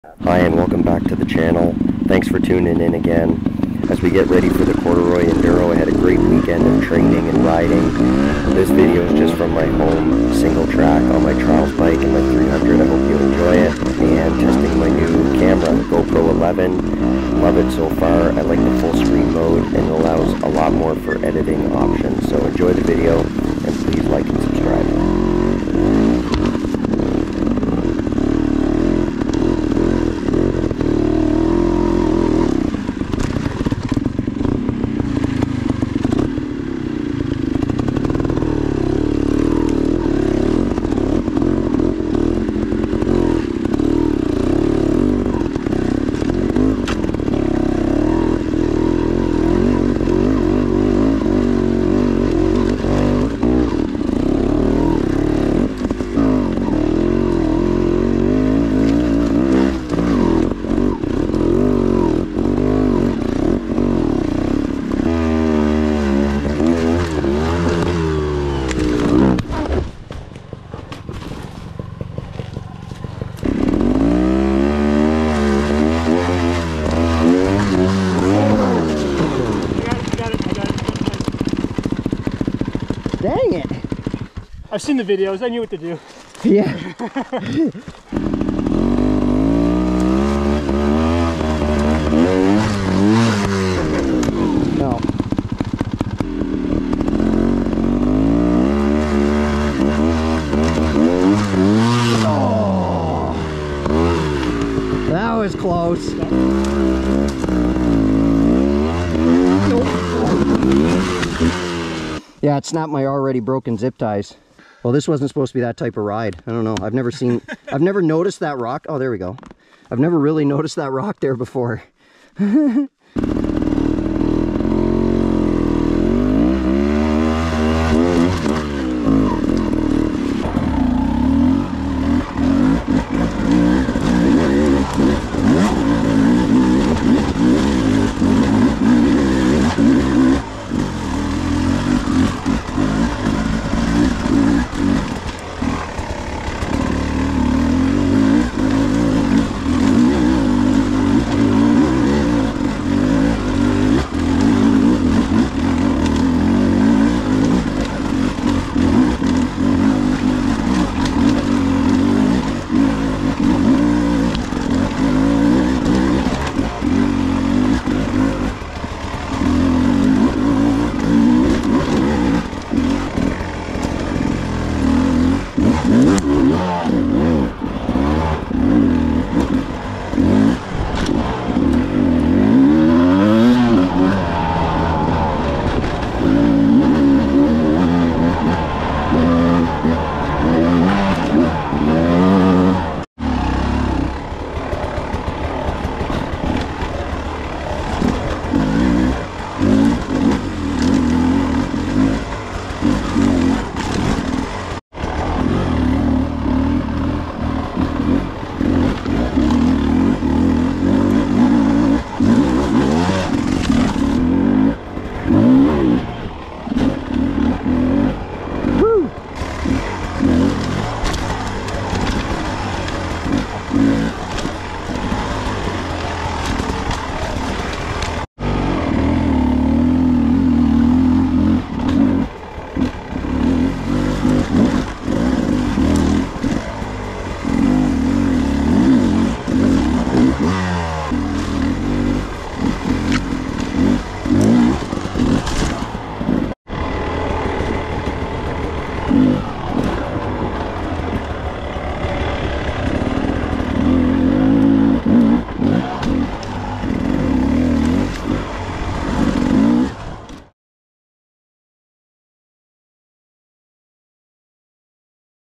Hi and welcome back to the channel. Thanks for tuning in again. As we get ready for the Corduroy Enduro, I had a great weekend of training and riding. This video is just from my home single track on my trials bike and my 300. I hope you enjoy it. And testing my new camera, GoPro 11. Love it so far. I like the full screen mode and it allows a lot more for editing options. So enjoy the video and please like and subscribe. Dang it! I've seen the videos, I knew what to do. Yeah. No. Oh, that was close. Yeah, it snapped my already broken zip ties. Well, this wasn't supposed to be that type of ride. I don't know. I've never noticed that rock. Oh, there we go. I've never really noticed that rock there before.